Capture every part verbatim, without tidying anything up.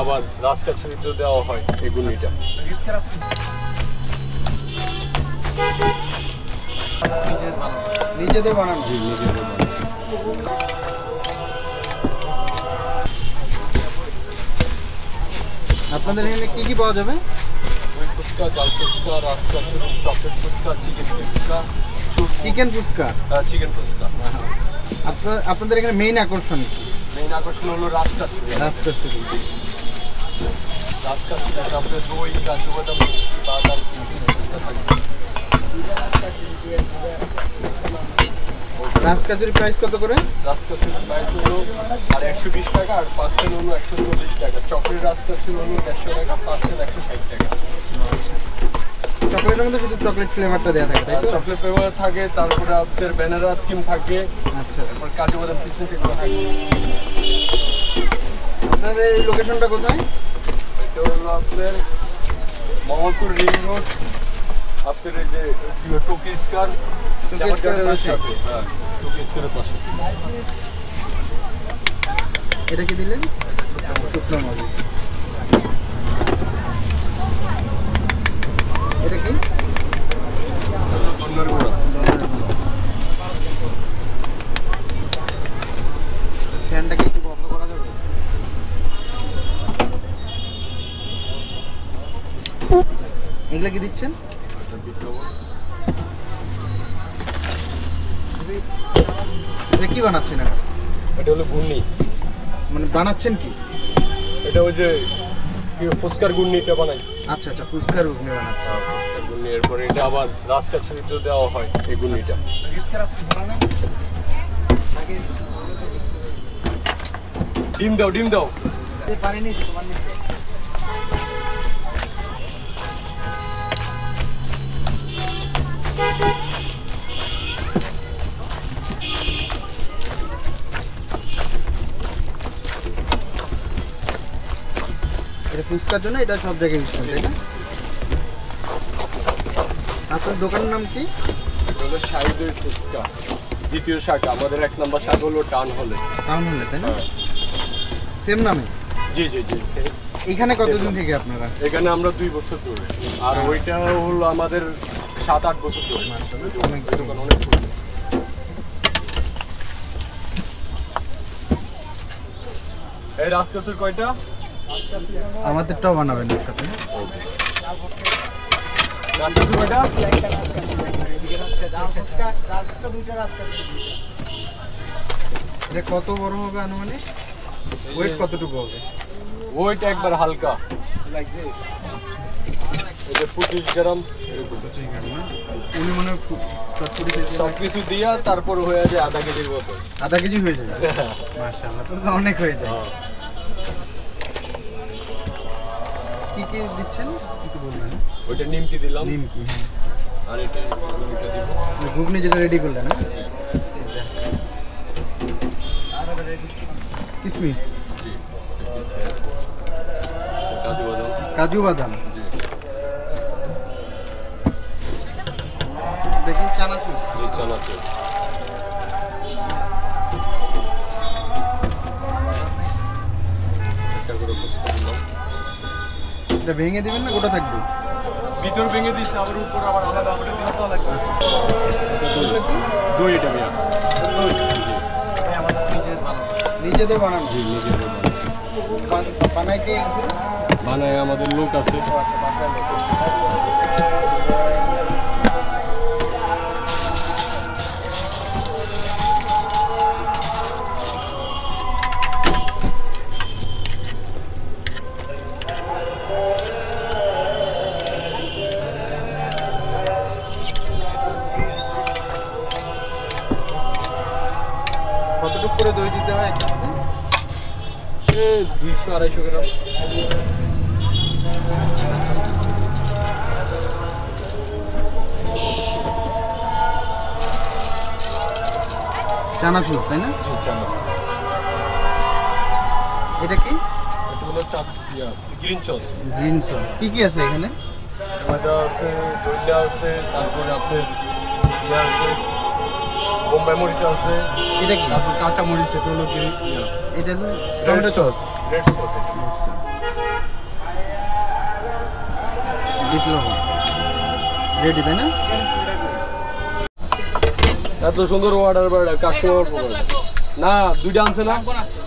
আবার রাজকাছুরিতেও দেওয়া হয় এই গুনিটা। নিজেদের বানানো? জি, নিজেদের বানানো। আপনাদের এখানে কি কি পাওয়া যাবে? ফুচকা, জাল ফুচকা, রাজকাছুরি, চকলেট ফুচকা, চিকেন ফুচকা। চিকেন ফুচকা? চিকেন ফুচকা। আপনার আপনাদের এখানে মেইন আকর্ষণ কি? মেইন আকর্ষণ হলো রাজকাছুরি। রাজকাছুরি রাজকাছুরি আপনার দই, কাজু বাদাম, বাদাম, কিশমিশ থাকবে। রাজকাছুরি প্রাইস কত করে? রাজকাছুরির প্রাইস হলো আর একশো বিশ টাকা, আর পার্সেল হলো একশো চল্লিশ টাকা। চকলেট রাজকাছুরি হলো দেড়শো টাকা, পার্সেল একশো ষাট টাকা। চকলেটের মধ্যে শুধু চকলেট ফ্লেভারটা দেওয়া থাকে, তাই তো? চকলেট ফ্লেভার থাকে, তারপরে আপনার ব্যানানা স্কিম থাকে, আচ্ছা, তারপর কাজু বাদাম কিশমিশ এগুলো থাকে। আপনাদের এই লোকেশনটা কোথায়? এটা হলো আপনার মঙ্গলপুর রিং রোড, আপনার এই যে টোকিস্কার সাথে, হ্যাঁ টোকিস্কারের পাশে। এটা কি দিলেন? শুকনো মরিচ। এটা কি? ধন্যবাদ গুঁড়া। ফ্যানটাকে একটু বন্ধ করা যাবে? এগুলা কি দিচ্ছেন? এটা কি বানাচ্ছেন? এটা হলো গুন্নি। মানে বানাচ্ছেন কি? এটা ওই যে ফুচকার গুন্নিটা বানাইছি। আচ্ছা আচ্ছা, ফুচকার গুন্নি বানাচ্ছেন। ফুচকার গুন্নি, এরপরে এটা আবার রাজকাছুরিতেও দেওয়া হয় এই গুন্নিটা। ডিম দাও, ডিম দাও। পারিনি তোমার নিচে। এটা ফুচকার জন্য এটা সব জায়গায় ইউজ করে, তাই না? আপনার দোকানের নাম কি? হলো শাহিদের ফুচকা, দ্বিতীয় শাক। আমাদের এক নম্বর শাক হলো টাউন হলে। টাউন হলে, তাই না? সেম নামে? জি জি জি। এখানে কতদিন থেকে আপনারা? এখানে আমরা দুই বছর ধরে, আর ওইটা হলো আমাদের সাত আট বছর ধরে। অনেক দোকান অনেক পুরনো। এই রাজকাছুরি কয়টা? আমাদেরটাও বানাবেন একসাথে। রাজকাছুরি কয়টা? এটা কত বড় হবে আনুমানিক? ওয়েট কতটুকু হবে? ওইটা একবার হালকা, এটা পঁচিশ গ্রাম। উনি মনে হয় সব কিছু দিয়া তারপর হয়ে যায় আধা কেজির মতো। আধা কেজি হয়ে যায়? মাশাআল্লাহ, তো অনেক হয়ে যায়। কি কি দিচ্ছেন একটু বলবেন? ওইটা নিমকি দিলাম। নিমকি, আর এটা ঘুগনিটা দিব। ঘুগনি যেটা রেডি করলেন, না? কিশমিশ, কাজু বাদাম। কাজু বাদাম, দেখি চানাচুর। জি, চানাচুর। একটা করে ফুচকা দিলাম। এটা ভেঙে দিবেন না গোটা থাকবে? ভিতর ভেঙে দিচ্ছে, আবার উপর আবার আলাদা করে দিতে লাগবে। দই, এটা ভাইয়া দই। নিজেদের বানানো? জি, নিজেদের বানানো। বানায় কে? বানায় আমাদের লোক আছে। কতটুকু করে দই দিতে হয় একসাথে? দুইশো আড়াইশো গ্রাম। চানাচুর, তাই না? জি, চানাচুর। এটা কি? এটা হলো চাপ গ্রিন সস। Green sauce. কি কি আছে এখানে? টমেটো আছে, দইটা আছে, তারপরে আপনার ইয়ে আছে, বোম্বাই মরিচ আছে। এটা কি? তারপর কাঁচা মরিচ, এটা হলো গ্রিন। এটা হলো টমেটো সস, রেড সস। বিশ লবণ রেডি, তাই না? এত সুন্দর অর্ডার বেড়া কাস্টমার না দুইটা আনছে না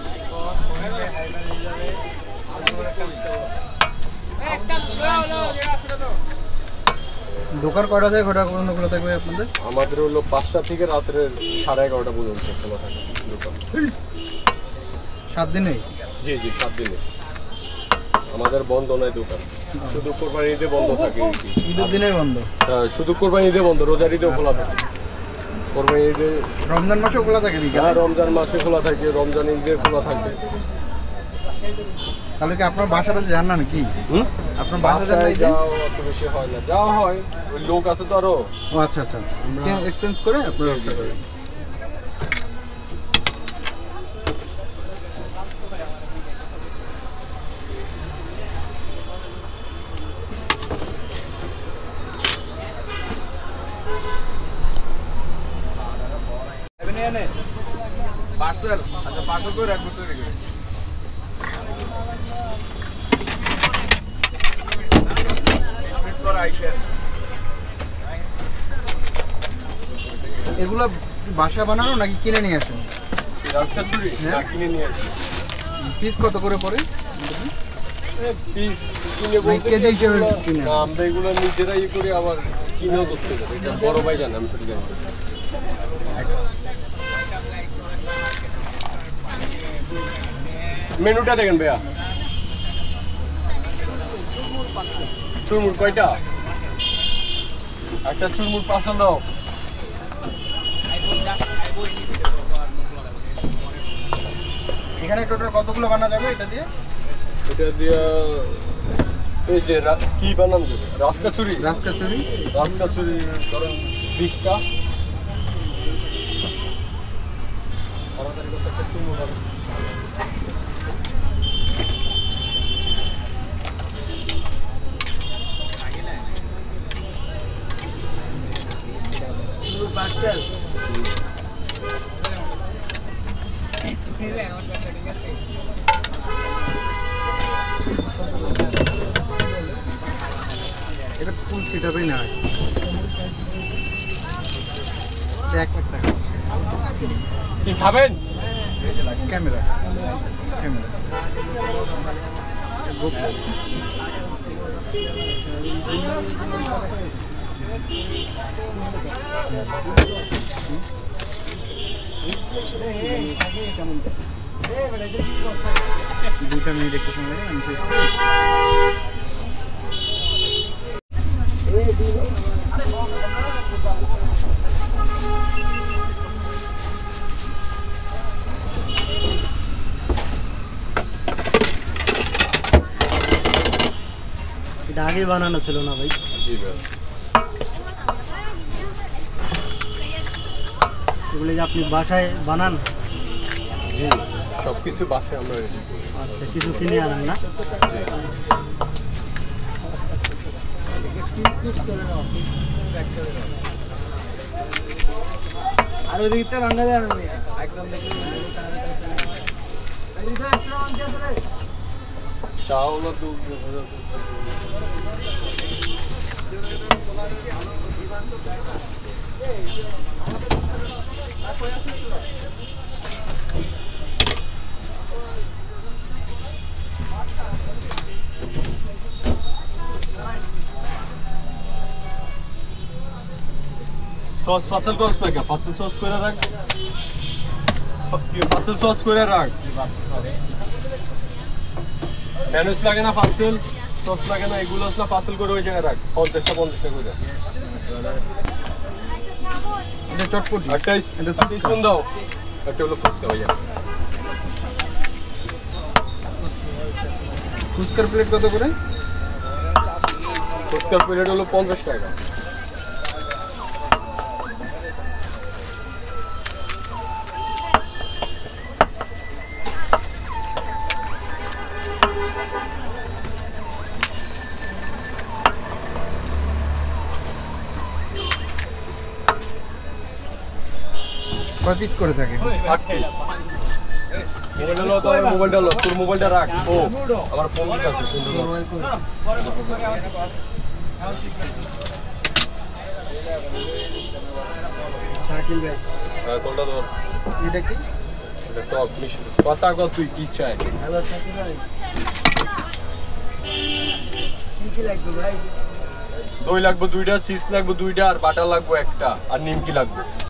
দোকান কয়টা থেকে কয়টা পর্যন্ত খোলা থাকবে আপনাদের? আমাদের হলো পাঁচটা থেকে রাত্রে সাড়ে এগারোটা পর্যন্ত খোলা থাকে দোকান। সাত দিনেই? জি জি সাত দিনে আমাদের বন্ধ নয় দোকান, শুধু কোরবানি ঈদে বন্ধ থাকে। ঈদের দিনে বন্ধ? হ্যাঁ শুধু কোরবানি ঈদে বন্ধ, রোজার ঈদেও খোলা থাকে। কোরবানি ঈদে রমজান মাসেও খোলা থাকে? হ্যাঁ রমজান মাসে খোলা থাকে, রমজান ঈদে খোলা থাকে। তাহলে কি আপনার বাসাটা জানা নাকি? হুম আপনার বাসাটা যাওয়া অত বেশি হয় না, যাওয়া হয় ওই লোক আছে তো আরো। ও আচ্ছা আচ্ছা, আমরা এক্সচেঞ্জ করে আপনারা ব্যবসা করেন। পার্সেল আচ্ছা পার্সেল করে রাখবো তৈরি করে। এগুলো বাসা বানানো নাকি কিনে নিয়ে আসেন? রাজকাচুরি হ্যাঁ কিনে নিয়ে আসি। পিস কত করে পড়ে? পিস কিনে বলতে কেজি হিসেবে কিনে? না আমরা এগুলো নিজেরাই ইয়ে করি, আবার কিনেও করতে পারি। এটা বড় ভাই জানে, আমি শুধু জানি। মেনুটা দেখেন ভাইয়া। চুরমুর কয়টা? একটা চুরমুর পাঁচশো দাও। এখানে টোটাল কতগুলো বানা যাবে এটা দিয়ে? এটা দিয়ে এই যে রা- কি বানানো যাবে? রাজকাচুরি রাজকাচুরি রাজকাচুরি ধরেন বিশটা। তাড়াতাড়ি করতে একটা চুরমুর হবে। পার্সেল এটা ফুল সেটআপই না, এক লাখ টাকা। কি খাবেন? ক্যামেরা ক্যামেরা দুইটা মিনিট একটু সময় লাগে, আমি শেষ করি। এটা আগে বানানো ছিল না ভাই? জি ভাই। এগুলো যে আপনি বাসায় বানান? জি সব কিছু বাসে আমরা রেডি করি। আচ্ছা, কিছু কিনে আনেন না? আর ওই দিকটা ভাঙা যায় না একদম। চাউল আর দুধ সস ফাসল কস টাকা ফাসল সস করে রাখ, ফাসল সস করে রাখ। ম্যানুস লাগে না, ফাসল সস লাগে না, এগুলো না ফাসল করে ওই জায়গায় রাখ। পঞ্চাশটা পঞ্চাশটা করে এটা চটপটি, একটা এটা স্পুন দাও। একটা হলো ফুচকা ভাইয়া। ফুচকার প্লেট কত করে? ফুচকার প্লেট হলো পঞ্চাশ টাকা। কয় পিস করে থাকে? আট পিস। মোবাইলটা লো, তোমার মোবাইলটা লো, তোর মোবাইলটা রাখ। ও আমার ফোন আছে। শাকিল ভাই আর কোনটা ধর এটা কি এটা টপ মিশন কথা কত তুই কি চাই হ্যালো শাকিল ভাই কি কি লাগবে ভাই দই লাগবে দুইটা চিজ লাগবে দুইটা আর বাটার লাগবে একটা আর নিমকি লাগবে